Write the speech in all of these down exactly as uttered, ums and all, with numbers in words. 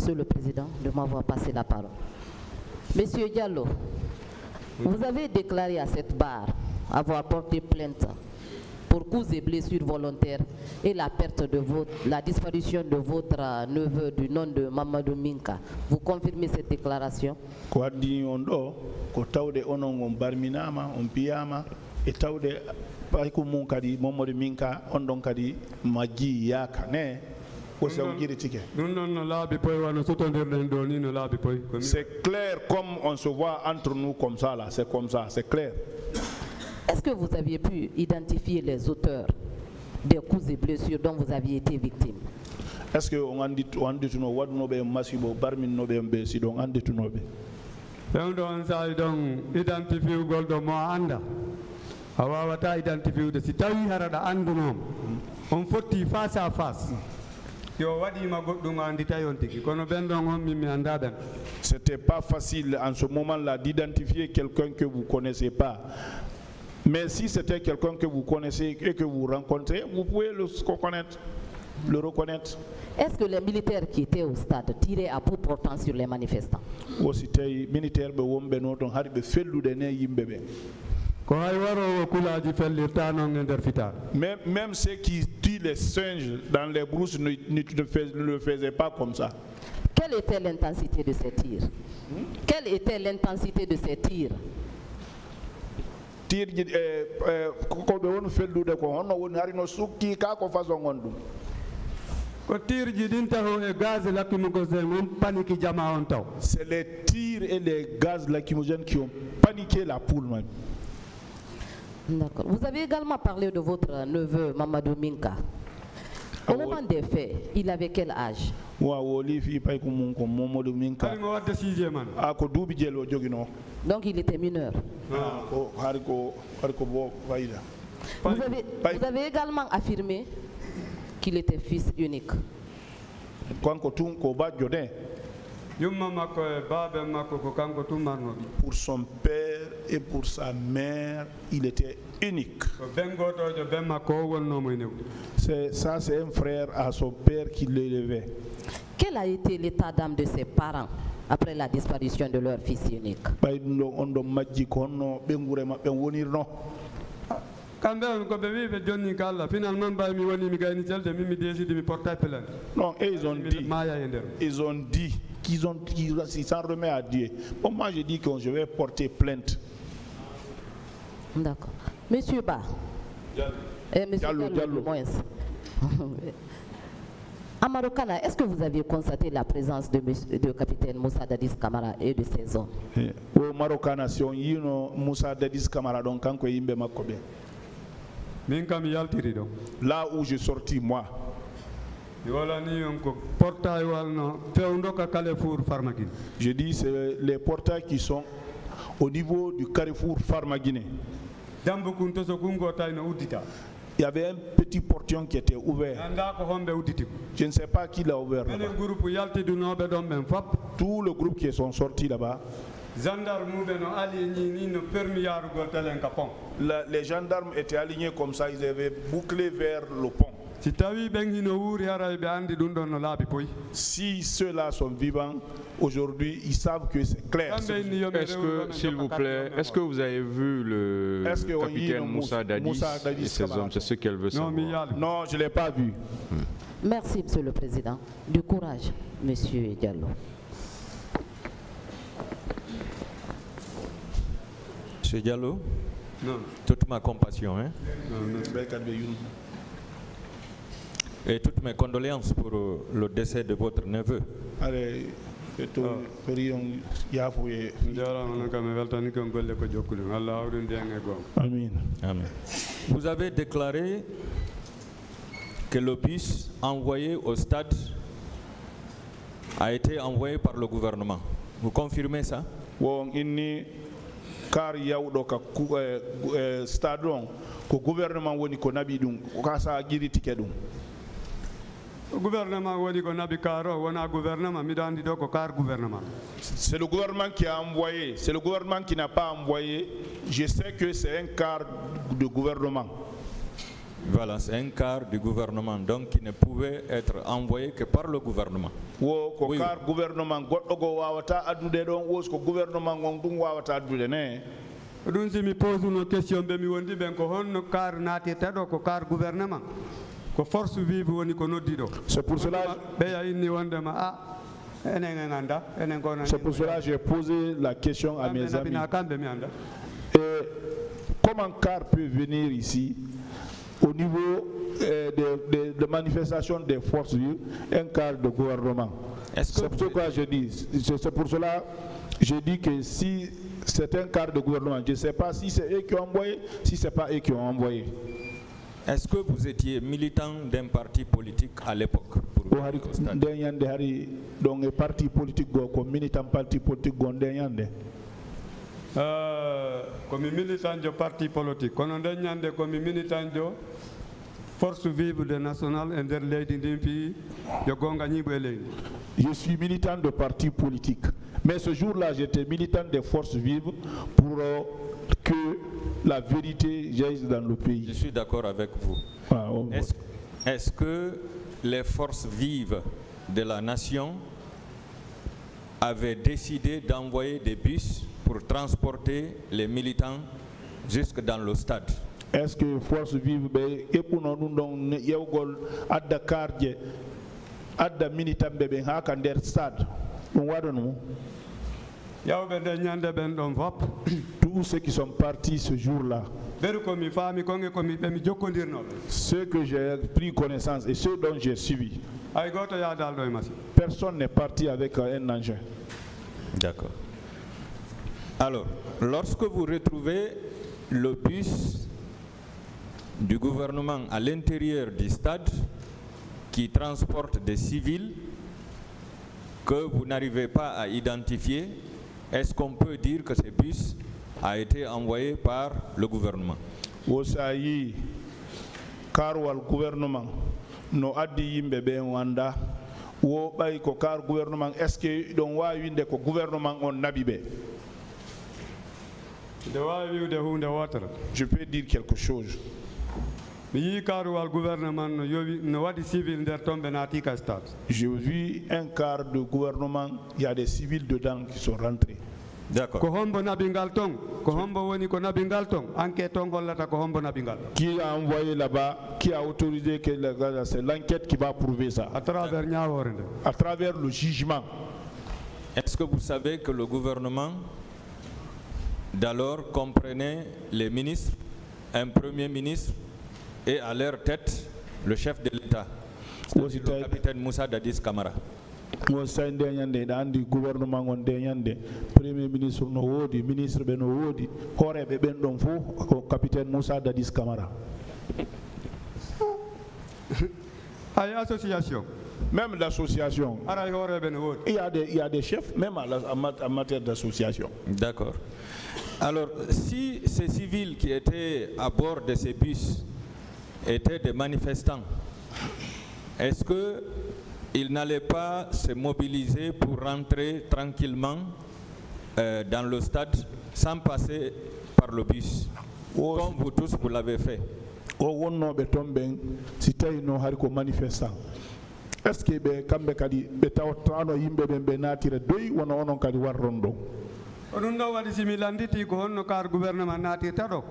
Monsieur le Président, de m'avoir passé la parole. Monsieur Diallo, vous avez déclaré à cette barre avoir porté plainte pour coups et blessures volontaires et la perte de votre, la disparition de votre euh, neveu du nom de Mamadou Minka. Vous confirmez cette déclaration? Ko addi on do ko tawde onon on barminama on piyama e tawde payko mun kadi Mamadou Minka on don kadi majji yaka ne ko saw jiri tike. C'est clair comme on se voit entre nous comme ça là, c'est comme ça, c'est clair. Est-ce que vous aviez pu identifier les auteurs des coups et blessures dont vous aviez été victime? Est-ce que on andi on andi tuno wadno be masibo barmin no be be si don andi tuno be? On don say don identifier goldo mo anda. Awawata identifier de si tawi harada anduno. On fotti face à face. Yo wadi ma goddum andi tayon tiki kono ben don on mi anda ben. C'était pas facile en ce moment-là d'identifier quelqu'un que vous connaissez pas. Mais si c'était quelqu'un que vous connaissez et que vous rencontrez, vous pouvez le reconnaître. Le reconnaître. Est-ce que les militaires qui étaient au stade tiraient à bout portant sur les manifestants? Aussi tay militaire be wombe no don harbe fellude ne yimbe be. Ko ay waro kulaji fellirta non nder fitar. Même même ceux qui tuent les singes dans les brousses ne, ne, ne le faisaient pas comme ça. Quelle était l'intensité de ces tirs? Hmm? Quelle était l'intensité de ces tirs? Tir eh ko be won fellude ko honno woni harino sukki ka ko façon gondum. C'est les tirs et les gaz lacrymogènes qui ont paniqué la poule. D'accord. Vous avez également parlé de votre neveu Mamadou Minka. Au moment des faits, il avait quel âge? Donc il était mineur. Vous avez, vous avez également affirmé qu'il était fils unique. Pour son père et pour sa mère, il était unique. C'est, ça, c'est un frère à son père qui l'élevait. Quel a été l'état d'âme de ses parents après la disparition de leur fils unique? Non, et ils ont dit, ils ont dit qu'ils ont, qu'ils s'en remettent à Dieu. Bon, moi je dis que je vais porter plainte. D'accord. Monsieur Ba, eh, monsieur Diallo, Diallo. À Marokana, est-ce que vous aviez constaté la présence de, de capitaine Moussa Dadis Camara et de ses hommes? Au Marokana, si on y a Moussa Dadis Camara, donc quand il y a là où je sortis moi, je dis c'est les portails qui sont au niveau du carrefour Farmaguiné. Il y avait un petit portillon qui était ouvert. Je ne sais pas qui l'a ouvert là-bas. Tout le groupe qui sont sortis là-bas. La, les gendarmes étaient alignés comme ça, ils avaient bouclé vers le pont. Si ceux-là sont vivants, aujourd'hui, ils savent que c'est clair. Est-ce que, s'il vous plaît, est-ce que vous avez vu le capitaine Moussa Dadis et ses hommes? C'est ce qu'elle veut savoir. Non, je ne l'ai pas vu. Merci, Monsieur le Président. Du courage, Monsieur Diallo. Monsieur Diallo, non. Toute ma compassion, hein? Non, non. Et toutes mes condoléances pour euh, le décès de votre neveu. Allez, oh. Amen. Amen. Vous avez déclaré que le bus envoyé au stade a été envoyé par le gouvernement. Vous confirmez ça? Car yawdo ka stade on ko gouvernement woni ko nabi dum ka sa giri tike dum gouvernement woni ko nabi karo wona gouvernement mi dandi do ko car gouvernement. C'est le gouvernement qui a envoyé, c'est le gouvernement qui n'a pas envoyé. Je sais que c'est un car de gouvernement. Voilà, c'est un quart du gouvernement, donc qui ne pouvait être envoyé que par le gouvernement. Wo ko car gouvernement goddo go wawata addude don wos ko gouvernement ngon dum wawata addude ne. Dun si mi pose une question be mi wondi ben ko honno car naati tado ko car gouvernement ko force vive woni ko noddi do. C'est pour cela be ya inni wondema ah enen nganda enen ko. C'est pour cela j'ai posé la question à mes amis. Et comment car peut venir ici au niveau euh, de, de, de manifestation des forces vives, un quart de gouvernement. C'est pourquoi je dis, c'est pour cela je dis que si c'est un quart de gouvernement, je ne sais pas si c'est eux qui ont envoyé, si ce n'est pas eux qui ont envoyé. Est-ce que vous étiez militant d'un parti politique à l'époque? Donc un parti politique, comme militant parti politique, Euh, comme militant du parti politique, comme militant de force vive de national et de l'État, je suis militant de parti politique, mais ce jour-là, j'étais militant des forces vives pour euh, que la vérité jaillisse dans le pays. Je suis d'accord avec vous. Ah, oh, Est-ce est que les forces vives de la nation avaient décidé d'envoyer des bus pour transporter les militants jusque dans le stade? Est-ce que force vive et pour nous donc yewgol adda cardje adda militant be ben ha kan der stade on wadonu yawbe de nyande ben don vop tous ceux qui sont partis ce jour-là, ceux que j'ai pris connaissance et ceux dont j'ai suivi, personne n'est parti avec un engin. D'accord. Alors, lorsque vous retrouvez le bus du gouvernement à l'intérieur du stade qui transporte des civils que vous n'arrivez pas à identifier, est-ce qu'on peut dire que ce bus a été envoyé par le gouvernement? Osayi karwal gouvernement no addi yimbe be wanda wo bay ko kar gouvernement, est-ce que don wa winde ko gouvernement on nabibe? Je peux dire quelque chose. J'ai vu un quart de gouvernement, il y a des civils dedans qui sont rentrés. D'accord. Qui a envoyé là-bas, qui a autorisé que c'est l'enquête qui va prouver ça. À travers, à travers le jugement. Est-ce que vous savez que le gouvernement d'alors comprenait les ministres, un premier ministre et à leur tête le chef de l'État, le capitaine Moussa Dadis Camara? Le gouvernement on denyande premier ministre no wodi ministre be no wodi horebe ben don fo capitaine Moussa Dadis Camara. Ay association, même l'association, il y a des il y a des chefs même en matière d'association. D'accord. Alors si ces civils qui étaient à bord de ces bus étaient des manifestants, est-ce que ils n'allaient pas se mobiliser pour rentrer tranquillement euh, dans le stade sans passer par le bus, oh, comme vous tous vous l'avez fait? Est-ce que be kambe kadi be tawtano yimbe be be natire doy wono onon kadi warrondo? Onon wadi similanditi ko honno kar gouvernement nati tado.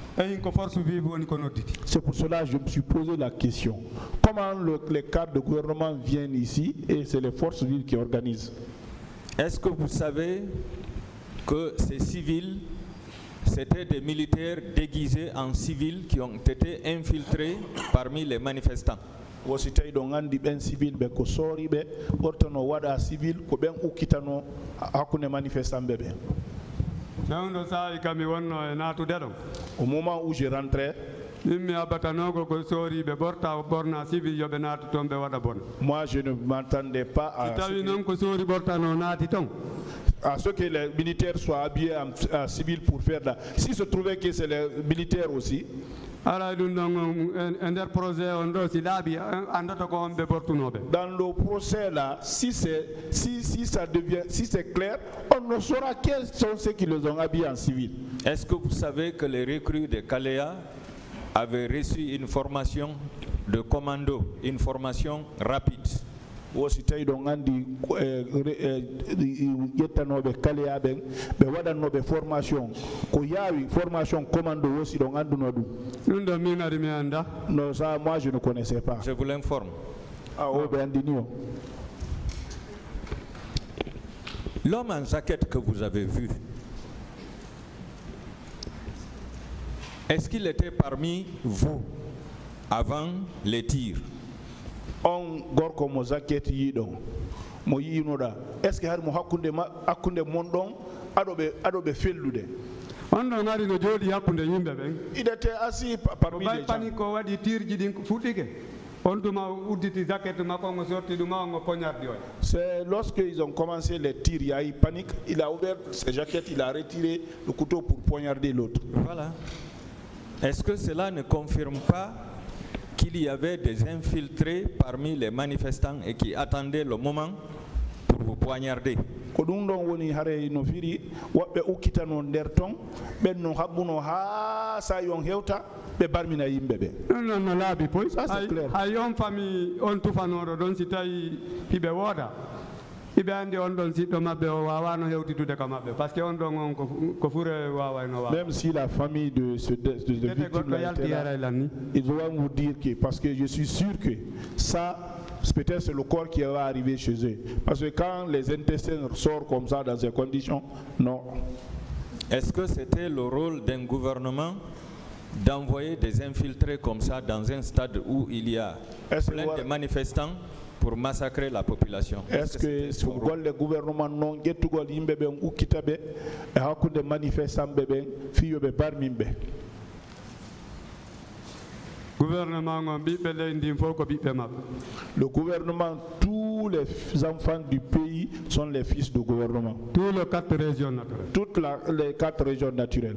C'est pour cela que je me suis posé la question. Comment le, les cadres de gouvernement viennent ici et c'est les forces vives qui organisent? Est-ce que vous savez que ces civils, c'était des militaires déguisés en civils qui ont été infiltrés parmi les manifestants? Wositay do andi ben civil be ko sori be portano wada civil ko ben ukitano hakune manifestant bebe. Au moment où je rentrais, moi je ne m'attendais pas à ce, que, à ce que les militaires soient habillés en, en civil pour faire là. S'il se trouvait que c'est les militaires aussi, dans le procès là, si c'est si, si ça devient si c'est clair, on ne saura quels sont ceux qui les ont habillés en civil. Est-ce que vous savez que les recrues de Kalea avait reçu une formation de commando, une formation rapide. wosi tawi ɗon andi ƴettanoɓe kaleyaɓen ɓe waɗannoɓe formation ko yaawi formation commando wosi ɗon anduno ɗum ɗum ɗo min ari mi anda non ça moi je ne connaissais pas. Je vous l'informe. Ah o ɓe andini o. L'homme en jaquette que vous avez vu, est-ce qu'il était parmi vous avant les tirs? On gorko mo jaquette yiɗon mo yiinoɗa est ce que har mo hakkunde hakkunde mon ɗon aɗoɓe aɗoɓe fellude on ɗon ari no jooɗi hakkunde yimɓe ɓen il était assis parmi les gens pani ko waɗi tirji ɗin fuɗɗike on tuma udditi jaquette makko ngo sorti ɗuma ngo poignardi o. C'est lorsque ils ont commencé les tirs, il y a eu panique, il a ouvert ses jaquettes, il a retiré le couteau pour poignarder l'autre. Voilà. Est-ce que cela ne confirme pas qu'il y avait des infiltrés parmi les manifestants et qui attendaient le moment pour vous poignarder? Ko ɗum ɗon woni hare no firi woɓɓe ukkitano nder ton ɓen no haɓɓuno ha sa yon hewta ɓe barmina yimɓe ɓe. non no laabi poy ça c'est clair. hay on famille on tufanoɗo ɗon si tawi hiɓe wooda hiɓe andi on ɗon siɗɗo maɓɓe o wawano hewtitude ko maɓɓe par ce que on ɗon on ko fure wawayno wawa. Même si la famille de ce de, de, de victime là, ils vont vous dire que parce que je suis sûr que ça peut-être c'est le corps qui va arriver chez eux. Parce que quand les intestins sortent comme ça dans ces conditions, non. Est-ce que c'était le rôle d'un gouvernement d'envoyer des infiltrés comme ça dans un stade où il y a plein de manifestants pour massacrer la population? Est-ce que ce le gouvernement non gettugol yimɓe ɓen ukkitaɓe e hakkude manifestanɓe ɓen fiyoɓe barmimɓe? Le gouvernement, tous les enfants du pays sont les fils du gouvernement. Tous les quatre régions naturelles. Toutes la, les quatre régions naturelles.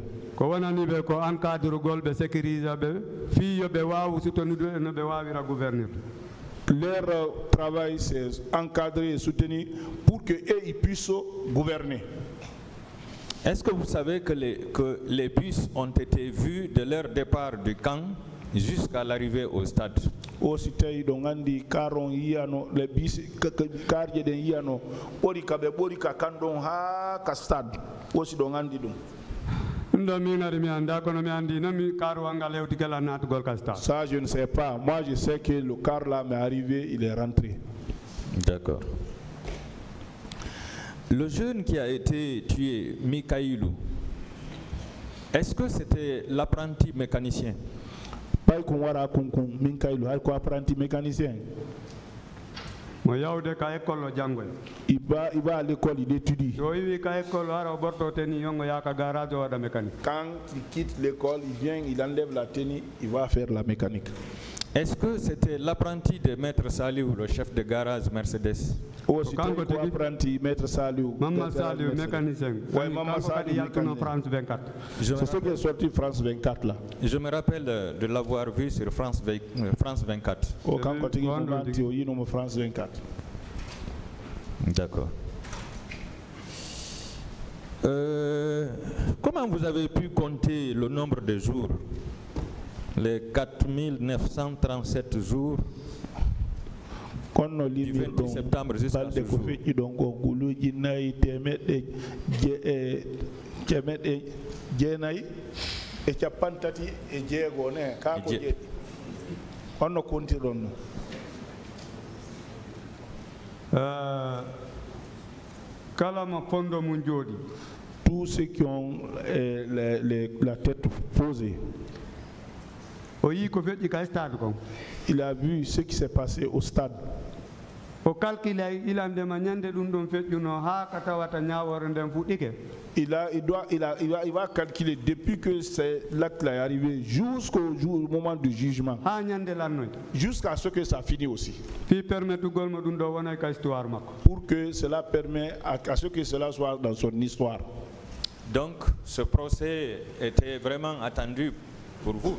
Leur travail, c'est encadrer et soutenir pour qu'ils puissent gouverner. Est-ce que vous savez que les, que les bus ont été vus de leur départ du camp jusqu'à l'arrivée au stade? Aussi tawi ɗo andi karon yiyano le bis karje ɗen yiyano ɓori ka ɓe ɓori ka kanɗon ha ka stade aussi ɗo andi ɗum. Ça je ne sais pas, moi je sais que le car là m'est arrivé, il est rentré. D'accord. Le jeune qui a été tué, Mikaïlou, est-ce que c'était l'apprenti mécanicien? Pas qu'on wara kunkun Mikaïlou, hay ko apprenti mécanicien. Mo yawde ka école jangoy. Il va il va à l'école, il étudie. Do wi ka école ara borto teni yongo yaka garage wada mécanique. Quand il quitte l'école, il vient, il enlève la tenue, il va faire la mécanique. Est-ce que c'était l'apprenti de Maître Saliou, le chef de garage Mercedes? Oh, c'était l'apprenti Maître Saliou. Maman Saliou, mécanicien. Oui, Maman Saliou, France vingt-quatre. C'est ce qui est sorti France vingt-quatre là. Je me rappelle de l'avoir vu sur France vingt-quatre. Oh, quand on dit France vingt-quatre. D'accord. Euh, comment vous avez pu compter le nombre de jours? Les quatre mille neuf cent trente-sept jours du vingt septembre jusqu'à ce jour. Tous ceux qui ont euh, les, les, la tête posée, il a vu ce qui s'est passé au stade. Il, a, il, a, il, doit, il, a, il, va, il va calculer depuis que l'acte est arrivé jusqu'au jour, au moment du jugement, jusqu'à ce que ça finisse aussi. Pour que cela permette à, à ce que cela soit dans son histoire. Donc ce procès était vraiment attendu pour vous.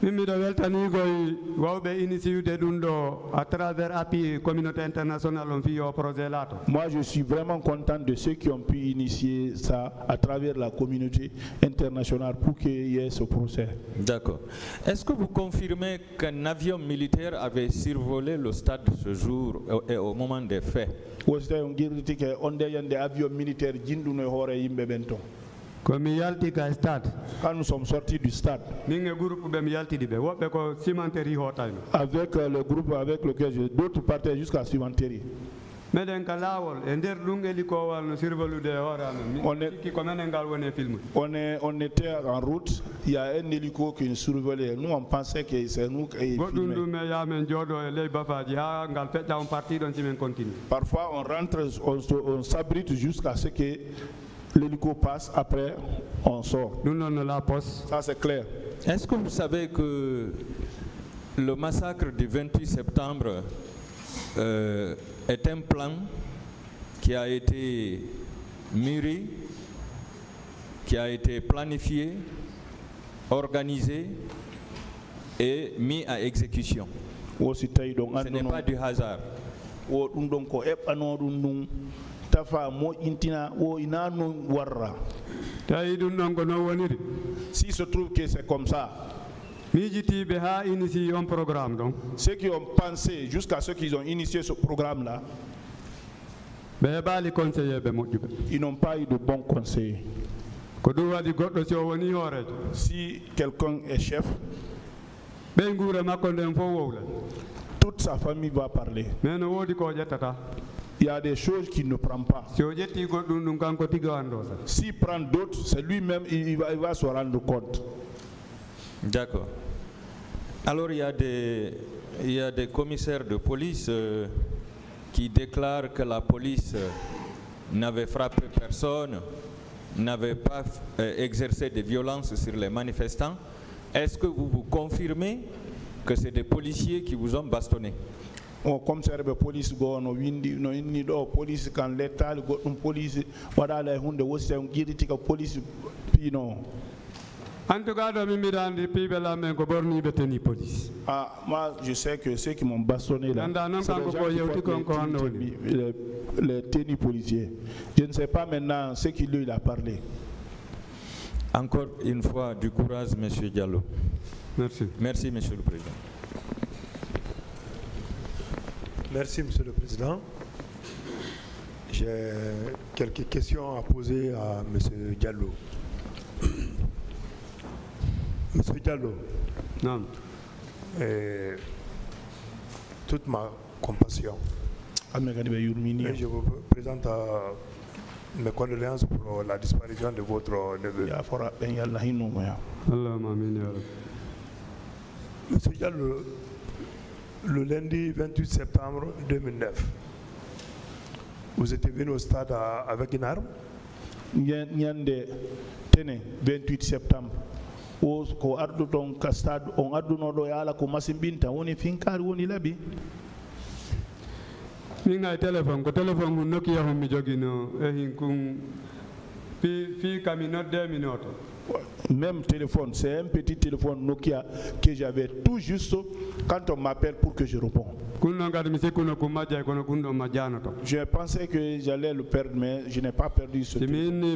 Mimi do weltani goy wawbe initié dundo à travers appui communauté internationale on fi yo projet lato. Moi je suis vraiment content de ceux qui ont pu initier ça à travers la communauté internationale pour qu'il y ait ce procès. D'accord. Est-ce que vous confirmez qu'un avion militaire avait survolé le stade ce jour et au moment des faits? On des avions militaires jinduno hore yimbe bento. Quand nous sommes sortis du stade, avec euh, le groupe avec lequel d'autres partaient jusqu'à Cimenterie. On, est, on était en route, il y a un hélico qui nous survolait. Nous on pensait que c'est nous qui filmait. Parfois on rentre, on, on s'abrite jusqu'à ce que l'hélico passe, après on sort. Ça c'est clair. Est-ce que vous savez que le massacre du vingt-huit septembre euh, est un plan qui a été mûri, qui a été planifié, organisé et mis à exécution? Ce n'est pas du hasard. S'il se trouve que c'est comme ça, ceux qui ont pensé jusqu'à ceux qui ont initié ce programme-là, ils n'ont pas eu de bons conseillers. Si quelqu'un est chef, toute sa famille va parler. Il y a des choses qu'il ne prend pas. S'il prend d'autres, c'est lui-même, il va, il va se rendre compte. D'accord. Alors il y a des, il y a des commissaires de police euh, qui déclarent que la police euh, n'avait frappé personne, n'avait pas euh, exercé de violence sur les manifestants. Est-ce que vous vous confirmez que c'est des policiers qui vous ont bastonné? O commissaire de police go no windi no inni do police kan letal go dum police wada la hunde wosi on giriti ka police pino. En tout cas, ah, moi je sais que ceux qui m'ont bastonné là, c'est les, les tenus policiers. Je ne sais pas maintenant ce qu'il lui a parlé. Encore une fois, du courage, Monsieur Diallo. Merci. Merci, Monsieur le Président. Merci, Monsieur le Président. J'ai quelques questions à poser à Monsieur Diallo. Monsieur Diallo, non. Euh, toute ma compassion. Et je vous présente à mes condoléances pour la disparition de votre neveu. Monsieur Diallo, le lundi vingt-huit septembre deux mille neuf, vous étiez venu au stade à, avec une arme? vingt-huit septembre. Ko ardu don ka stade on adduno do yala ko masimbinta woni finkari woni labi. Mi ngai téléphone ko téléphone mu Nokia ho mi jogino e hin kun fi fi camino deux minutes. Même téléphone, c'est un petit téléphone Nokia que j'avais tout juste quand on m'appelle pour que je réponds. Je pensais que j'allais le perdre, mais je n'ai pas perdu ce téléphone.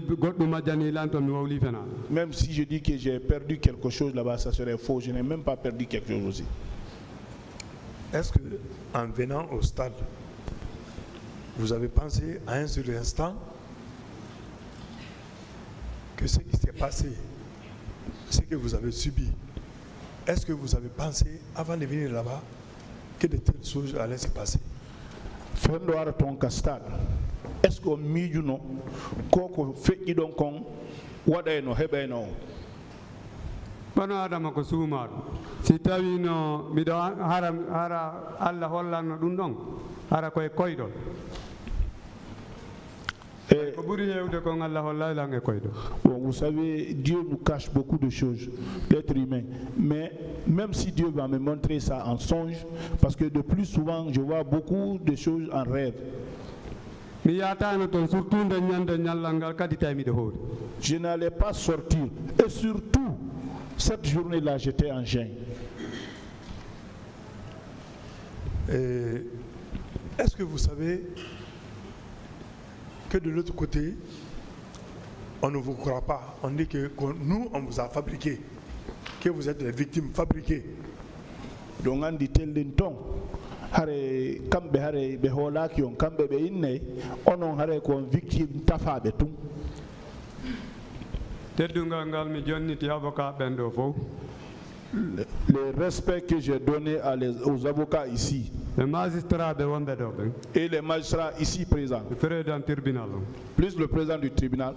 Même si je dis que j'ai perdu quelque chose là-bas, ça serait faux. Je n'ai même pas perdu quelque chose aussi. Est-ce que, en venant au stade, vous avez pensé à un seul instant que ce qui s'est passé, ce que vous avez subi, est-ce que vous avez pensé, avant de venir là-bas, que de telles choses allaient se passer? Est-ce que mijuno koko feji don kon wadayno hebeno bano adama ko suumar si tawino mido hara hara Allah hollanno dum don hara koy koydol Vous savez, Dieu nous cache beaucoup de choses, l'être humain. Mais même si Dieu va me montrer ça en songe, parce que de plus souvent, je vois beaucoup de choses en rêve. Je n'allais pas sortir. Et surtout, Cette journée-là, j'étais en jeûne. Est-ce que vous savez que de l'autre côté, on ne vous croit pas. On dit que, que nous, on vous a fabriqué, que vous êtes des victimes fabriquées. Donc on dit tel ton, hare kambe hare be holaki on kambe be inne, onon hare ko victime tafabe tum. Teddungal ngal mi jonniti avocat bendo fo. Le respect que j'ai donné à les, aux avocats ici. Les magistrats et les magistrats ici présents. Le président du tribunal. Plus le président du tribunal.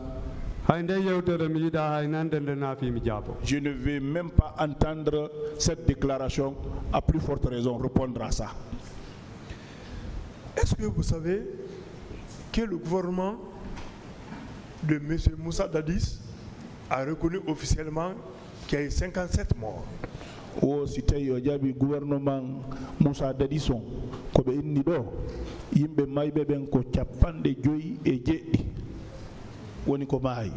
Je ne vais même pas entendre cette déclaration, à plus forte raison répondre à ça. Est-ce que vous savez que le gouvernement de M. Moussa Dadis a reconnu officiellement qu'il y a eu cinquante-sept morts? O site yo jabi gouvernement Moussa Dadison ko be inni do yimbe maybe ben ko capande joyi e jeddi woni ko mayi.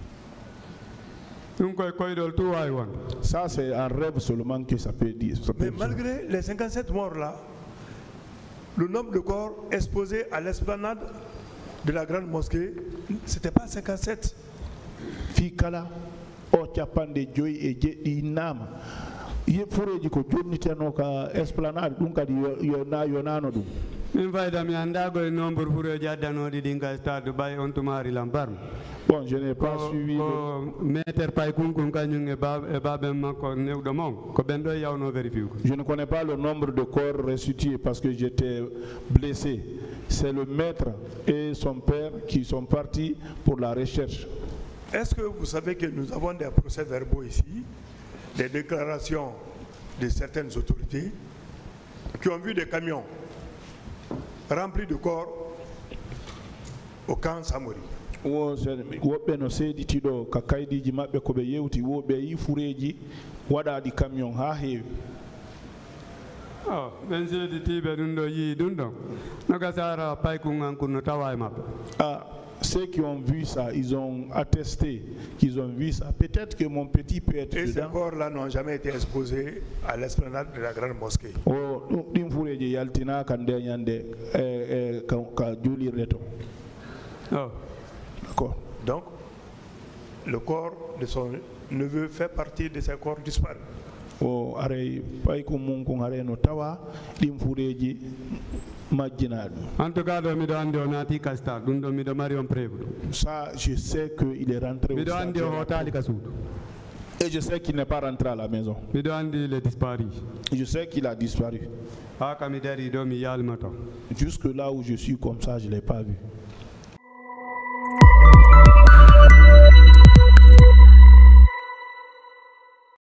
Ça c'est un rêve seulement que ça peut dire. Ça peut Mais malgré les cinquante-sept morts là, le nombre de corps exposés à l'esplanade de la grande mosquée, c'était pas cinquante-sept. Fikala o capande joyi e jeddi nama. Ye fureji ko jonniteno ka esplanade dum kadi yona yonano dum min fayda mi andago e nombre fureji addanodi din ka stade bay on tumari lambar. Bon, je n'ai pas suivi meter pay kunkun kanyum e bab e babem makko newdo mom ko bendo yawno vérifier. Je ne connais pas le nombre de corps restitués parce que j'étais blessé. C'est le maître et son père qui sont partis pour la recherche. Est-ce que vous savez que nous avons des procès-verbaux ici, des déclarations de certaines autorités qui ont vu des camions remplis de corps au camp Samori? Woɓɓe no seeditiɗo ka kaydiji maɓɓe ko ɓe yewti woɓɓe yi fureji waɗaɗi camion ha heewi. ɓen seeditiɓe ɗum ɗo yii ɗum ɗon no gasara paykungan kunno tawa e maɓɓe. Ceux qui ont vu ça, ils ont attesté qu'ils ont vu ça. Peut-être que mon petit peut être Et dedans. ces corps-là n'ont jamais été exposés à l'esplanade de la grande mosquée. Oh, ɗin fureji yaltina kan nde ñande e ka juulirde to. D'accord. Donc, le corps de son neveu fait partie de ces corps disparus. O aray pay ko mun ko hare no tawa ɗin fureji majjinaɗum. En tout cas, mi do andi o naati kasta ɗum ɗo miɗo mari on preuve. Ça, je sais qu'il est rentré au miɗo andi o hotali ka suudu. Et je sais qu'il n'est pas rentré à la maison. miɗo andi il est disparu. Je sais qu'il a disparu. Ha kami dari do mi yalma to. Jusque là où je suis comme ça, je ne l'ai pas vu.